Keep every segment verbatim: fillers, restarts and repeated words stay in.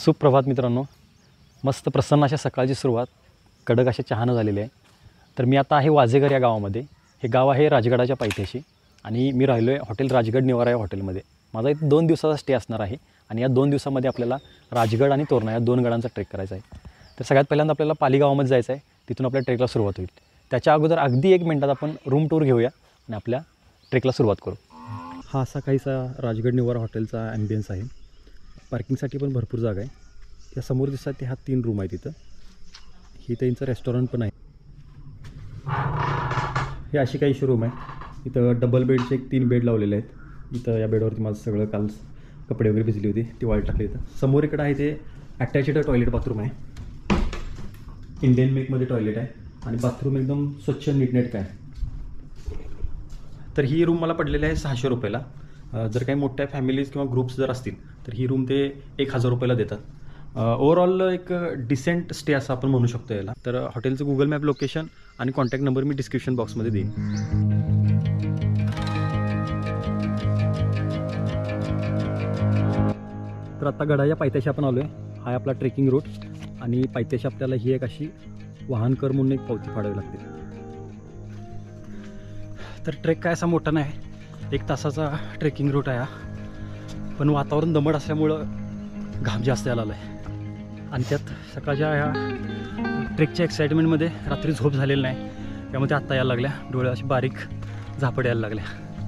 सुप्रभात मित्रांनो, मस्त प्रसन्न अशा सकाळची सुरुवात कडक अशा चहानं झालेली आहे. तर मी आता आहे वाजेघर या गावामध्ये. हे गाव आहे राजगडाच्या पायथ्याशी आणि मी राहिलो आहे हॉटेल राजगड निवारा या हॉटेलमध्ये. माझा एक दोन दिवसाचा स्टे असणार आहे आणि या दोन दिवसामध्ये आपल्याला राजगड आणि तोरणा या दोन गडांचा ट्रेक करायचा आहे. तर सगळ्यात पहिल्यांदा आपल्याला पाली गावामध्ये जायचं आहे, तिथून आपल्या ट्रेकला सुरुवात होईल. त्याच्या अगोदर अगदी एक मिनटात आपण रूम टूर घेऊया आणि आपल्या ट्रेकला सुरुवात करू. हा असा काहीसा राजगड निवारा हॉटेलचा ॲम्बियन्स आहे. पार्किंगसाठी पण भरपूर जागा आहे. या समोर दिसतात ते हा तीन रूम आहे. तिथं ही त्यांचं रेस्टॉरंट पण आहे. हे अशी काहीशी रूम आहे. इथं डबल बेडचे एक तीन बेड लावलेले आहेत. इथं या बेडवरती माझं सगळं काल कपडे वगैरे भिजली होती ती वाळत टाकली. इथं समोर इकडं आहे ते अटॅच्ड टॉयलेट बाथरूम आहे. इंडियन मेकमध्ये टॉयलेट आहे आणि बाथरूम एकदम स्वच्छ नीटनेटकं आहे. तर ही रूम मला पडलेली आहे सहाशे रुपयाला. जर काही मोठ्या फॅमिलीज किंवा ग्रुप्स जर असतील तर ही रूम ते एक हजार रुपयाला देतात. ओव्हरऑल एक डिसेंट स्टे असं आपण म्हणू शकतो याला. तर हॉटेलचं गुगल मॅप लोकेशन आणि कॉन्टॅक्ट नंबर मी डिस्क्रिप्शन बॉक्समध्ये देईन. तर आता गडाच्या पायथ्याशी आपण आलो आहे. हा आहे आपला ट्रेकिंग रूट आणि पायथ्याशी आपल्याला ही एक अशी वाहन कर म्हणून एक पावती फाडावी लागते. तर ट्रेक काय असा मोठा नाही, एक तासाचा ट्रेकिंग रूट आहे हा. पण वातावरण दमट असल्यामुळं घाम जास्त यायला आला आहे आणि त्यात सकाळच्या ह्या ट्रेकच्या एक्साइटमेंटमध्ये रात्री झोप झालेली नाही, त्यामुळे आत्ता यायला लागल्या डोळे अशी बारीक झापड यायला लागल्या.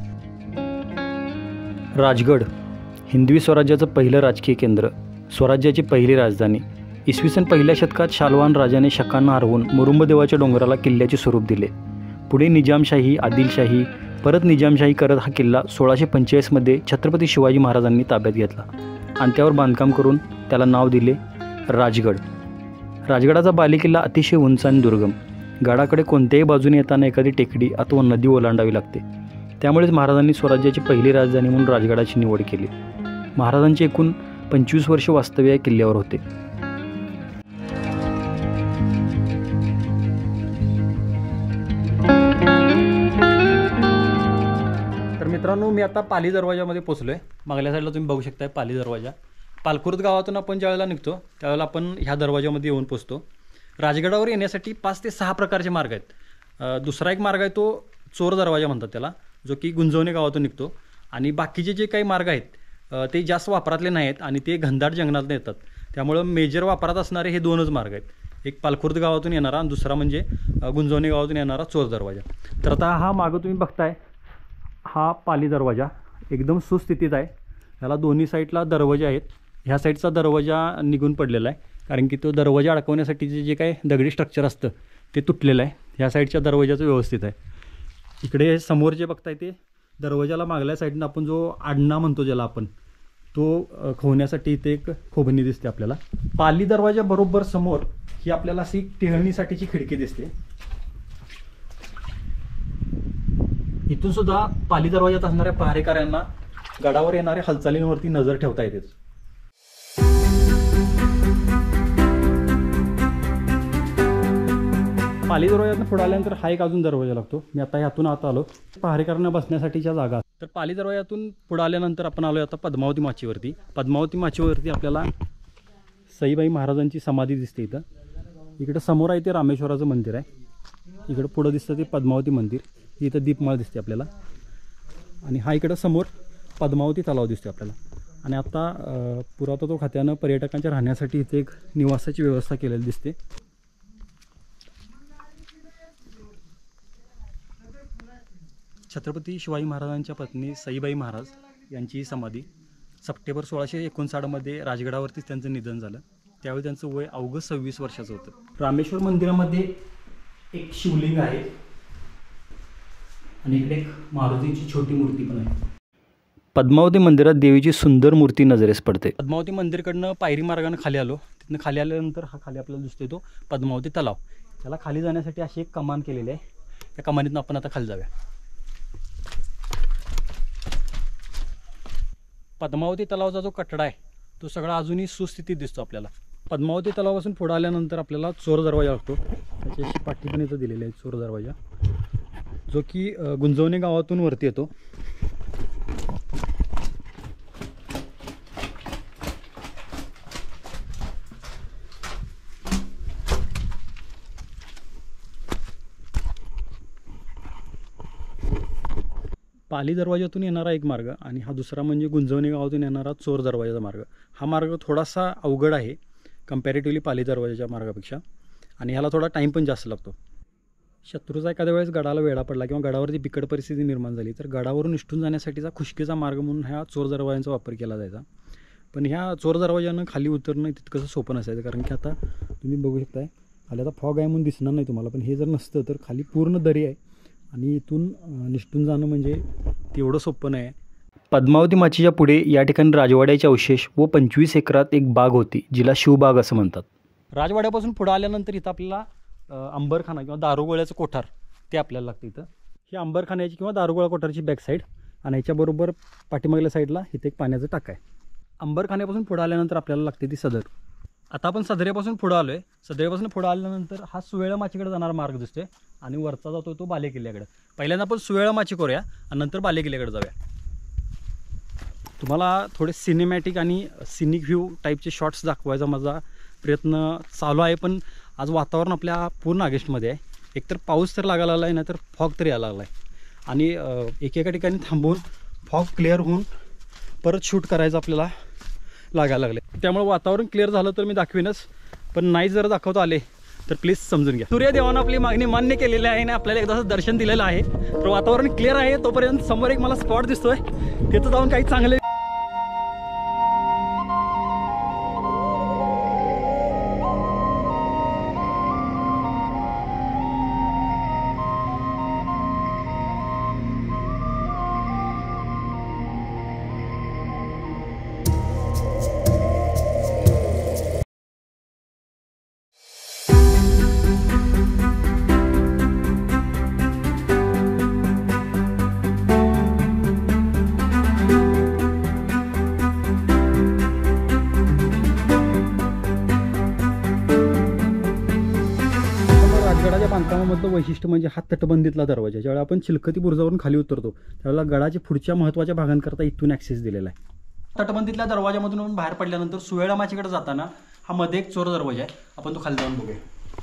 राजगड हिंदवी स्वराज्याचं पहिलं राजकीय केंद्र, स्वराज्याची पहिली राजधानी. इसवी सन पहिल्या शतकात शालवान राजाने शकांना हरवून मुरुंबदेवाच्या डोंगराला किल्ल्याचे स्वरूप दिले. पुढे निजामशाही, आदिलशाही, परत निजामशाही करत हा किल्ला सोळाशे पंचेचाळीसमध्ये छत्रपती शिवाजी महाराजांनी ताब्यात घेतला आणि त्यावर बांधकाम करून त्याला नाव दिले राजगड. राजगडाचा बालेकिल्ला अतिशय उंच आणि दुर्गम. गडाकडे कोणत्याही बाजूने येताना एखादी टेकडी अथवा नदी ओलांडावी लागते. त्यामुळेच महाराजांनी स्वराज्याची पहिली राजधानी म्हणून राजगडाची निवड केली. महाराजांचे एकूण पंचवीस वर्ष वास्तव्य या किल्ल्यावर होते. तर मित्रांनो, मी आता पाली दरवाजामध्ये पोचलो आहे. मागल्या साईडला तुम्ही बघू शकताय पाली दरवाजा. पालखुर्द गावातून आपण ज्यावेळेला निघतो त्यावेळेला आपण ह्या दरवाजामध्ये येऊन पोचतो. राजगडावर येण्यासाठी पाच ते सहा प्रकारचे मार्ग आहेत. दुसरा एक मार्ग आहे तो चोर दरवाजा म्हणतात त्याला, जो की गुंजवणे गावातून निघतो. आणि बाकीचे जे काही मार्ग आहेत ते जास्त वापरातले नाही आहेत आणि ते घनदाट जंगलात येतात. त्यामुळं मेजर वापरात असणारे हे दोनच मार्ग आहेत, एक पालखुर्द गावातून येणारा आणि दुसरा म्हणजे गुंजवणे गावातून येणारा चोर दरवाजा. तर आता हा मागं तुम्ही बघताय हा पाली दरवाजा एकदम सुस्थितीत आहे. ह्याला दोन्ही साईडला दरवाजे आहेत. ह्या साईडचा दरवाजा निघून पडलेला आहे कारण की तो दरवाजा अडकवण्यासाठीचे जे काही दगडी स्ट्रक्चर असतं ते तुटलेलं आहे. ह्या साईडच्या दरवाजाचं व्यवस्थित आहे. इकडे समोर जे बघताय ते दरवाजाला मागल्या साईडनं आपण जो आडणा म्हणतो ज्याला आपण, तो खोवण्यासाठी इथे एक खोबणी दिसते आपल्याला. पाली दरवाजा बरोबर समोर ही आपल्याला अशी टेहळणीसाठीची खिडकी दिसते. इथून सुद्धा पाली दरवाजात असणाऱ्या पहारेकऱ्यांना गडावर येणाऱ्या हालचालींवरती नजर ठेवता येते. पाली दरवाजातून पुढे आल्यानंतर हा एक अजून दरवाजा लागतो. मी आता ह्यातून आता आलो. पहारेकरांना बसण्यासाठीच्या जागा. तर पाली दरवाजातून पुढे आल्यानंतर आपण आलो आता पद्मावती माचीवरती. पद्मावती माचीवरती आपल्याला सईबाई महाराजांची समाधी दिसते. इथं इकडं समोर आहे ते रामेश्वराचं मंदिर आहे. इकडं पुढं दिसतं ते पद्मावती मंदिर. इथं दीपमाळ दिसते आपल्याला आणि हा इकडं समोर पद्मावती तलाव दिसते आपल्याला. आणि आता पुरातत्व खात्यानं पर्यटकांच्या राहण्यासाठी इथे एक निवासाची व्यवस्था केलेली दिसते. छत्रपती शिवाजी महाराजांच्या पत्नी सईबाई महाराज यांची समाधी सप्टेंबर सोळाशे एकोणसाठमध्ये राजगडावरतीच त्यांचं निधन झालं. त्यावेळी त्यांचं वय अवघं सव्वीस वर्षाचं होतं. रामेश्वर मंदिरामध्ये एक शिवलिंग आहे आणि इकडे एक मारुतीची छोटी मूर्ती पण आहे. पद्मावती मंदिरात देवीची सुंदर मूर्ती नजरेस पडते. पद्मावती मंदिरकडनं पायरी मार्गाने खाली आलो. तिथनं खाली आल्यानंतर हा खाली आपल्याला दिसतोय तो पद्मावती तलाव. त्याला खाली जाण्यासाठी अशी एक कमान केलेली आहे. त्या कमानीतून आपण आता खाली जाऊया. पद्मावती तलावाचा जो कठडा आहे तो सगळा अजूनही सुस्थितीत दिसतो आपल्याला. पद्मावती तलावापासून पुढे आल्यानंतर आपल्याला चोर दरवाजा लागतो. त्याची अशी पाठी पण इथं दिलेली आहे चोर दरवाजा, जो की गुंजवणे गावातून वरती येतो. पाली दरवाजातून येणारा एक मार्ग आणि हा दुसरा म्हणजे गुंजवणी गावातून येणारा चोर दरवाजाचा मार्ग. हा मार्ग थोडासा अवघड आहे कम्पॅरेटिव्हली पाली दरवाजाच्या मार्गापेक्षा आणि ह्याला थोडा टाईम पण जास्त लागतो. शत्रूचा एखाद्या वेळेस गडाला वेढा पडला किंवा गडावरती बिकट परिस्थिती निर्माण झाली तर गडावरून निष्ठून जाण्यासाठीचा खुशकीचा मार्ग म्हणून ह्या चोर दरवाजांचा वापर केला जायचा. पण ह्या चोर दरवाजानं खाली उतरणं तितकंसं सोपं नसायचं, कारण की आता तुम्ही बघू शकताय खाली आता फॉग आहे म्हणून दिसणार नाही तुम्हाला, पण हे जर नसतं तर खाली पूर्ण दरी आहे आणि इथून निष्ठून जाणं म्हणजे तेवढं सोपं नाही. पद्मावती माचीच्या पुढे या ठिकाणी राजवाड्याचे अवशेष व पंचवीस एकरात एक बाग होती जिला शिवबाग असं म्हणतात. राजवाड्यापासून पुढं आल्यानंतर इथं आपल्याला अंबरखाना किंवा दारुगोळ्याचं कोठार ते आपल्याला लागतं. इथं ही अंबरखान्याची किंवा दारुगोळा कोठारची बॅक साईड आणि ह्याच्याबरोबर पाठीमागल्या साईडला इथे एक पाण्याचं टाक आहे. अंबरखान्यापासून पुढं आल्यानंतर आपल्याला लागते ती सदर. आता आपण सदरेपासून पुढं आलो आहे. सदरेपासून पुढं आल्यानंतर हा सुवेळा माचीकडे जाणारा मार्ग दिसतोय आणि वरचा जातो तो बालेकिल्ल्याकडे. पहिल्यांदा आपण सुवेळा माची करूया आणि नंतर बालेकिल्ल्याकडे जाऊया. तुम्हाला थोडे सिनेमॅटिक आणि सिनिक व्ह्यू टाईपचे शॉट्स दाखवायचा माझा प्रयत्न चालू आहे, पण आज वातावरण आपल्या पूर्ण ऑगस्टमध्ये आहे. एकतर पाऊस तर लागायला लागला आहे, नाहीतर फॉग तरी यायला लागला आहे आणि एकेका ठिकाणी थांबून फॉग क्लिअर होऊन परत शूट करायचं आपल्याला लागायला लागले. त्यामुळे वातावरण क्लिअर झालं तर मी दाखवीनच, पण नाही जर दाखवता आले तर प्लीज समजून घ्या. सूर्यदेवानं आपली मागणी मान्य केलेली आहे आणि आपल्याला एकदा दर्शन दिलेलं आहे. तर वातावरण क्लिअर आहे तोपर्यंत समोर एक मला स्पॉट दिसतोय, तिथं जाऊन काही चांगले गडाच्या बांधकामामधलं वैशिष्ट्य म्हणजे हा तटबंदीतला दरवाजा. ज्यावेळी आपण चिलखती बुरुजावरून खाली उतरतो त्यावेळेला गडाच्या पुढच्या महत्त्वाच्या भागांकरता इथून ॲक्सेस दिलेला आहे. तटबंदीतल्या दरवाजामधून बाहेर पडल्यानंतर सुवेळा माचीकडे जाताना हा मध्ये एक चोर दरवाजा आहे, आपण तो खाली जाऊन बघूया.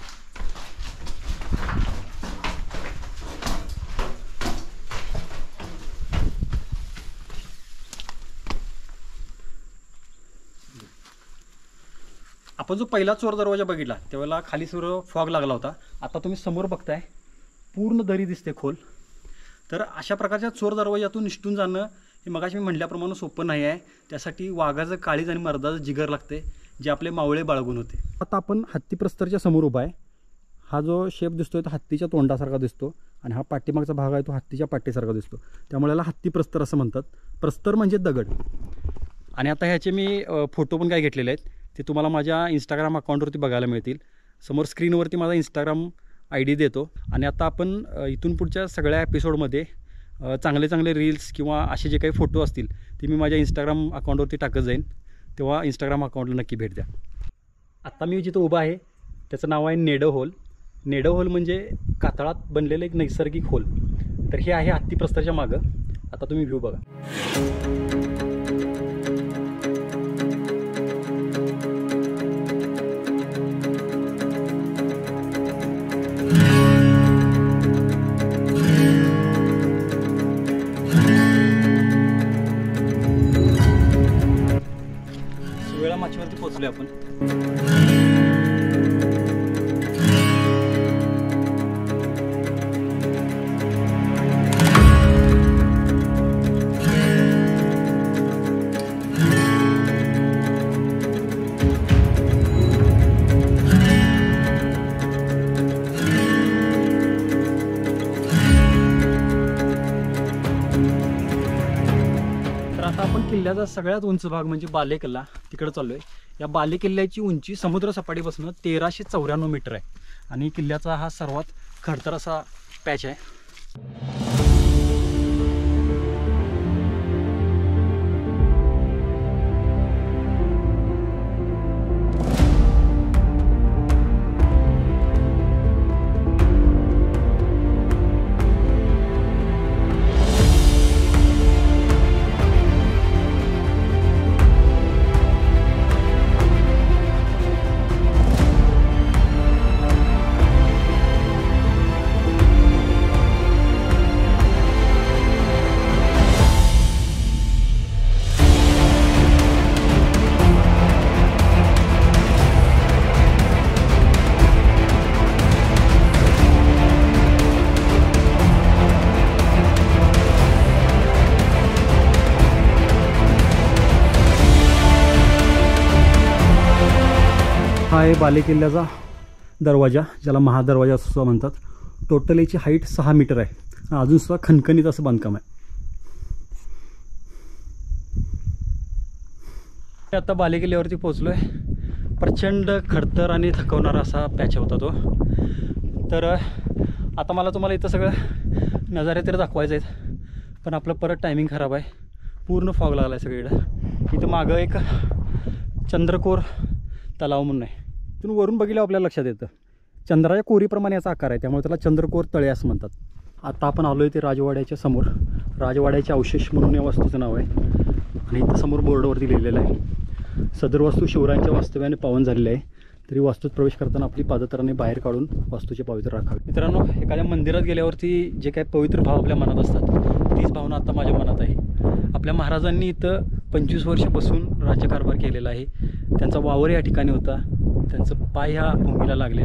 आपण जो पहिला चोर दरवाजा बघितला त्यावेळेला खाली सर्व फॉग लागला होता. आता तुम्ही समोर बघताय पूर्ण दरी दिसते खोल. तर अशा प्रकारच्या चोर दरवाजातून निष्ठून जाणं हे मगाशी मी म्हटल्याप्रमाणे सोपं नाही आहे. त्यासाठी वाघाचं काळीज आणि मर्दाचं जिगर लागते, जे आपले मावळे बाळगून होते. आता आपण हत्ती प्रस्तरच्या समोर उभा आहे. हा जो शेप दिसतोय तो हत्तीच्या तोंडासारखा दिसतो आणि हा पाठीमागचा भाग आहे तो हत्तीच्या पाठीसारखा दिसतो, त्यामुळे याला हत्ती प्रस्तर असं म्हणतात. प्रस्तर म्हणजे दगड. आणि आता ह्याचे मी फोटो पण काय घेतलेले आहेत ते तुम्हाला माझ्या इंस्टाग्राम अकाउंटवरती बघायला मिळतील. समोर स्क्रीनवरती माझा इंस्टाग्राम आय डी देतो. आणि आता आपण इथून पुढच्या सगळ्या एपिसोडमध्ये चांगले चांगले रील्स किंवा असे जे काही फोटो असतील ते मी माझ्या इंस्टाग्राम अकाउंटवरती टाकत जाईन, तेव्हा इंस्टाग्राम अकाउंटला नक्की भेट द्या. आत्ता मी जिथं उभा आहे त्याचं नाव आहे नेडं होल. नेडं होल म्हणजे कातळात बनलेलं एक नैसर्गिक होल. तर हे आहे हत्ती प्रस्तरच्या मागं. आता तुम्ही व्ह्यू बघा. सुवेळा माचीवरती पोहोचलोय आपण. आता आपण किल्ल्याचा सगळ्यात उंच भाग म्हणजे बालेकिल्ला तिकडे चाललो आहे. या बालेकिल्ल्याची उंची समुद्र सपाटीपासून तेराशे चौऱ्याण्णव मीटर आहे आणि किल्ल्याचा हा सर्वात खडतर असा पॅच आहे. आहे बालेकिल्ल्याचा दरवाजा, ज्याला महादरवाजा असं सुद्धा म्हणतात. टोटल याची हाईट सहा मीटर आहे. अजूनसुद्धा खणखणीत असं बांधकाम आहे. आता बालेकिल्ल्यावरती पोचलो आहे. प्रचंड खडतर आणि थकवणारा असा पॅच होता तो. तर आता मला तुम्हाला इथं सगळं नजारे तर दाखवायचे आहेत, पण आपलं परत टायमिंग खराब आहे. पूर्ण फॉग लागला आहे सगळीकडं. इथं मागं एक चंद्रकोर तलाव म्हणून आहे. तिथून वरून बघितलं आपल्याला लक्षात येतं चंद्राच्या कोरीप्रमाणे याचा आकार आहे, त्यामुळे त्याला चंद्रकोर तळे असं म्हणतात. आता आपण आलो आहे ते राजवाड्याच्या समोर. राजवाड्याचे अवशेष म्हणून या वास्तूचं नाव आहे. आणि इथं समोर बोर्डवरती लिहिलेलं आहे, सदर वास्तू शिवरायांच्या वास्तव्याने पावन झालेली आहे, तरी वास्तूत प्रवेश करताना आपली पादत्राणे बाहेर काढून वास्तूचे पवित्र राखावे. मित्रांनो, एखाद्या मंदिरात गेल्यावरती जे काही पवित्र भाव आपल्या मनात असतात तीच भावना आता माझ्या मनात आहे. आपल्या महाराजांनी इथं पंचवीस वर्ष बसून राज्यकारभार केलेला आहे. त्यांचा वावर या ठिकाणी होता, त्यांचं पाय ह्या भूमीला लागले.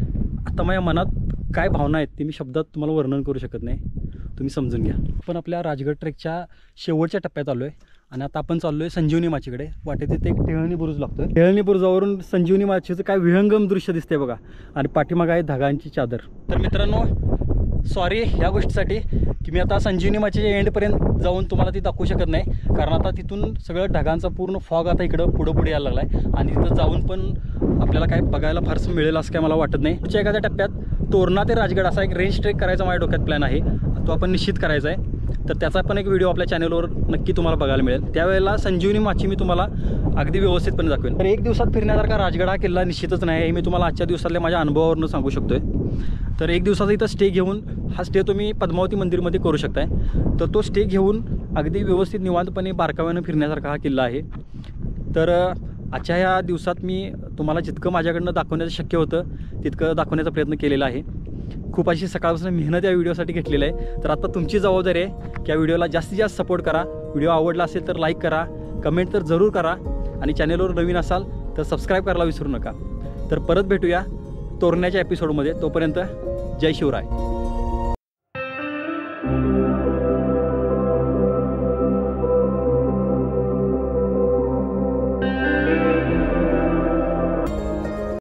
आता माझ्या मनात काय भावना आहेत ते मी शब्दात तुम्हाला वर्णन करू शकत नाही, तुम्ही समजून घ्या. पण आपल्या राजगड ट्रेकच्या शेवटच्या टप्प्यात आलो आहे आणि आता आपण चाललो आहे संजीवनी माचीकडे. वाटेत तिथे एक टेहळणी बुरुज लागतो. टेहळणी बुरुजावरून संजीवनी माचीचं काय विहंगम दृश्य दिसते बघा, आणि पाठीमागं आहे धागांची चादर. तर मित्रांनो, सॉरी ह्या गोष्टीसाठी की मी आता संजीवनी माचीच्या एंडपर्यंत जाऊन तुम्हाला ती दाखवू शकत नाही, कारण आता तिथून सगळं ढगांचा पूर्ण फॉग आता इकडं पुढं पुढे यायला लागला आहे आणि तिथं जाऊन पण आपल्याला काय बघायला फारसं मिळेल असं काय मला वाटत नाही. पुढच्या एखाद्या टप्प्यात तोरणा ते राजगड असा एक रेंज ट्रेक करायचा माझ्या डोक्यात प्लॅन आहे, तो आपण निश्चित करायचा आहे. तर त्याचा पण एक व्हिडिओ आपल्या चॅनलवर नक्की तुम्हाला बघायला मिळेल. त्यावेळेला संजीवनी माची मी तुम्हाला अगदी व्यवस्थितपणे दाखवेन. तर एक दिवसात फिरण्यासारखा राजगड हा किल्ला निश्चितच नाही, हे मी तुम्हाला आजच्या दिवसातल्या माझ्या अनुभवावरून सांगू शकतोय. तर एक दिवसाचा इथं स्टे घेऊन, हा स्टे तुम्ही पद्मावती मंदिरमध्ये करू शकताय. तर तो स्टे घेऊन अगदी व्यवस्थित निवांतपणे बारकाव्यानं फिरण्यासारखा हा किल्ला आहे. तर आजच्या ह्या दिवसात मी तुम्हाला जितकं माझ्याकडनं दाखवण्याचं शक्य होतं तितकं दाखवण्याचा प्रयत्न केलेला आहे. खूप अशी सकाळपासून मेहनत या व्हिडिओसाठी घेतलेली आहे. तर आता तुमची जबाबदारी आहे की या व्हिडिओला जास्तीत जास्त सपोर्ट करा. व्हिडिओ आवडला असेल तर लाईक करा, कमेंट तर जरूर करा, आणि चॅनलवर नवीन असाल तर सबस्क्राईब करायला विसरू नका. तर परत भेटूया तोरण्याच्या एपिसोडमध्ये. तोपर्यंत जय शिवराय.